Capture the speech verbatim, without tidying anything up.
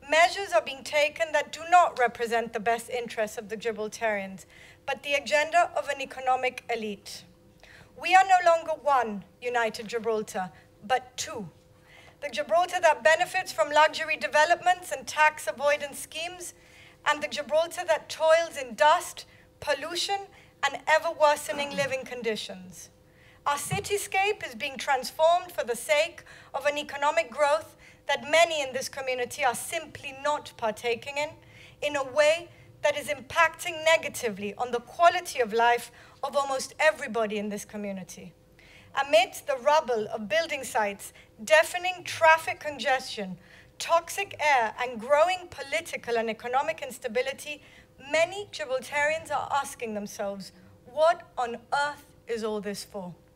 measures are being taken that do not represent the best interests of the Gibraltarians, but the agenda of an economic elite. We are no longer one united Gibraltar, but two. The Gibraltar that benefits from luxury developments and tax avoidance schemes, and the Gibraltar that toils in dust, pollution, and ever-worsening living conditions. Our cityscape is being transformed for the sake of an economic growth that many in this community are simply not partaking in, in a way that is impacting negatively on the quality of life of almost everybody in this community. Amidst the rubble of building sites, deafening traffic congestion, toxic air, and growing political and economic instability, many Gibraltarians are asking themselves, what on earth is all this for?